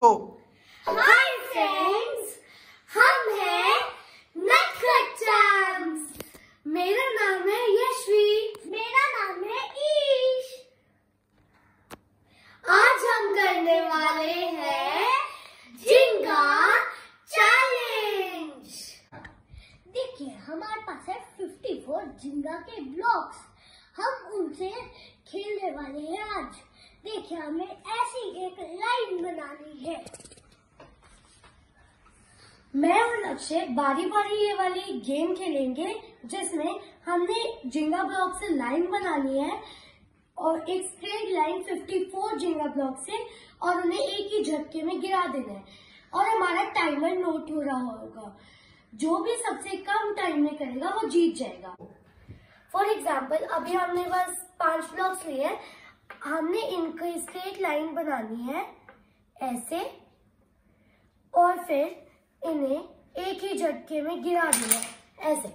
Hi friends, हम हैं नटखट चैम्प्स। मेरा नाम है यशवी। मेरा नाम है ईश। आज हम करने वाले हैं जिंगा चैलेंज। देखिए, हमारे पास है 54 जिंगा के ब्लॉक्स। हम उनसे खेलने वाले हैं आज। देखिए, हमें ऐसी एक लाइन बनानी है। मैं और अक्षय बारी बारी ये वाली गेम खेलेंगे, जिसमें हमने जिंगा ब्लॉक से लाइन बनानी है और एक स्ट्रेट लाइन 54 जिंगा ब्लॉक से, और उन्हें एक ही झटके में गिरा देना है। और हमारा टाइमर नोट हो रहा होगा। जो भी सबसे कम टाइम में करेगा वो जीत जाएगा। फॉर एग्जाम्पल, अभी हमने बस 5 ब्लॉक्स लिए हैं। हमने इनकी स्ट्रेट लाइन बनानी है ऐसे, और फिर इन्हें एक ही झटके में गिरा देना है ऐसे।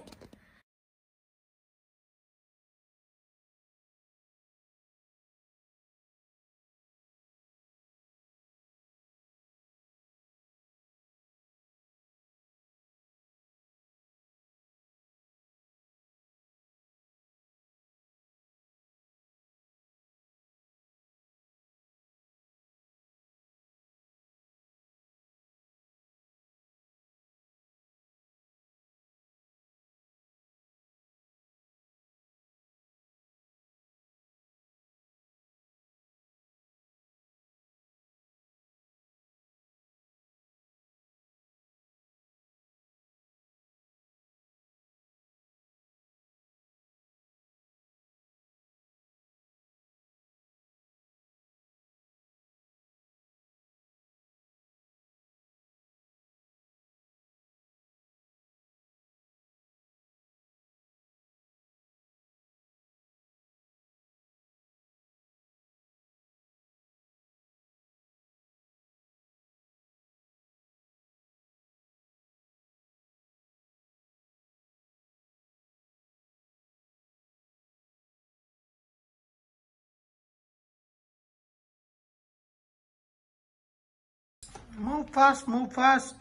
Move fast, move fast.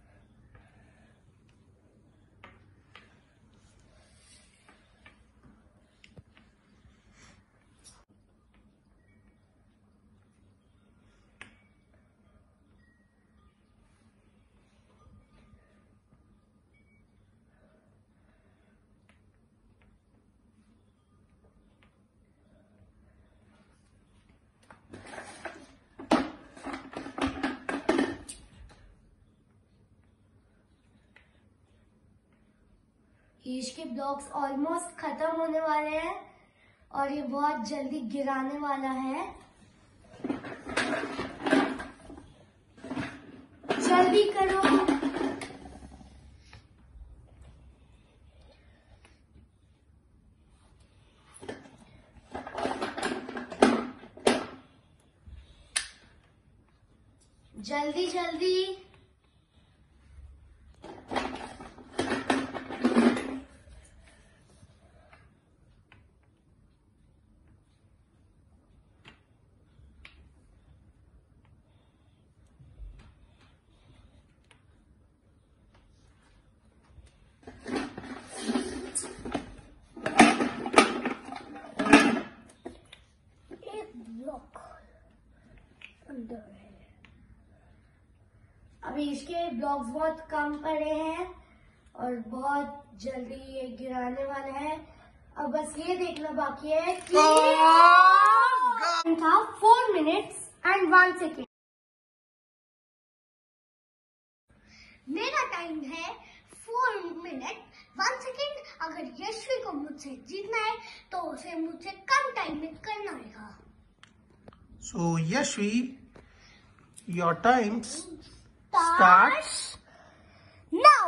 ईश के ब्लॉक्स ऑलमोस्ट खत्म होने वाले हैं और ये बहुत जल्दी गिराने वाला है। जल्दी करो। जल्दी जल्दी। अभी इसके ब्लॉक्स बहुत कम पड़े हैं और बहुत जल्दी ये गिराने वाला है। अब बस ये देखना बाकी है कि था 4 मिनट्स एंड 1 सेकेंड। मेरा टाइम है 4 मिनट 1 सेकेंड। अगर यशवी को मुझसे जीतना है तो उसे मुझसे कम टाइम में करना होगा। So Yashvi, your time starts now.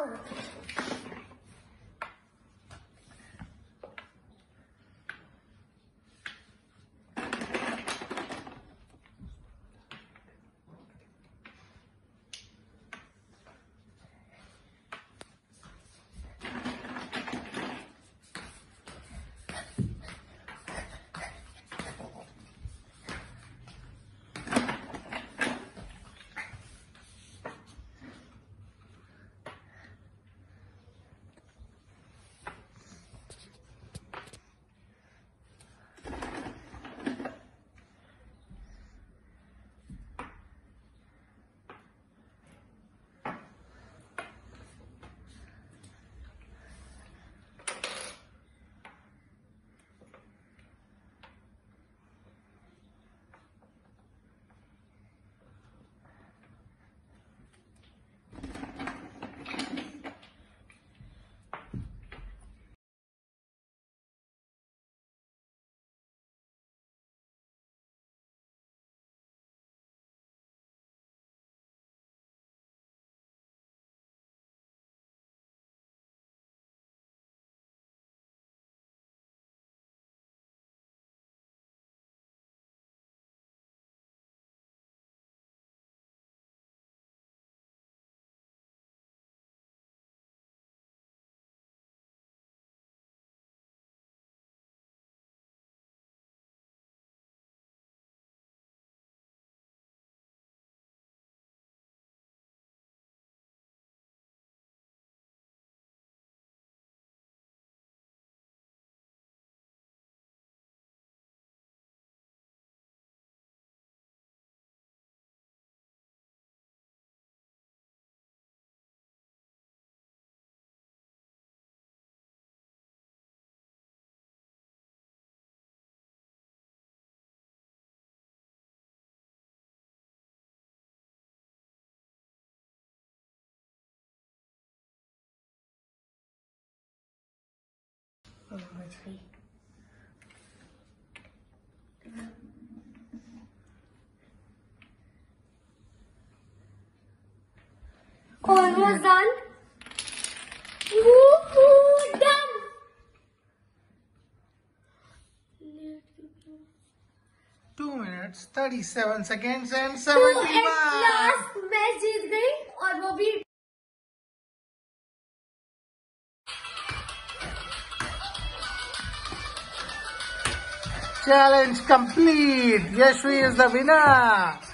बच गई। Almost done. Woohoo! Done. 2 minutes, 37 seconds and तो 71. लास्ट मैच जीत गई और वो भी Challenge complete. Yashvi is the winner.